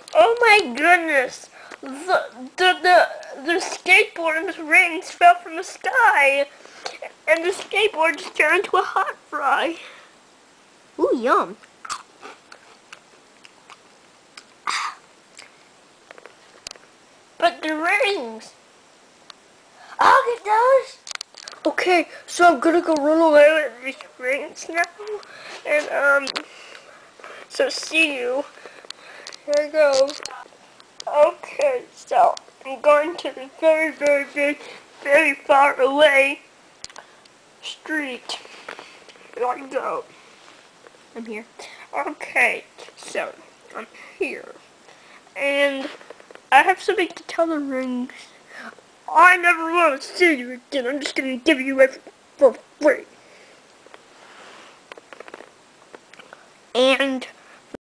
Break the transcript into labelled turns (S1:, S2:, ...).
S1: Oh my goodness! The skateboard and the rings fell from the sky, and the skateboard just turned into a hot fry. Ooh, yum! But the rings! I'll get those! Okay, so I'm gonna go run away with these rings now, and so see you. Here I go. Okay, so I'm going to the very far away street. Here I go. I'm here. Okay, so I'm here. And I have something to tell the rings. I never want to see you again. I'm just going to give you everything for free. And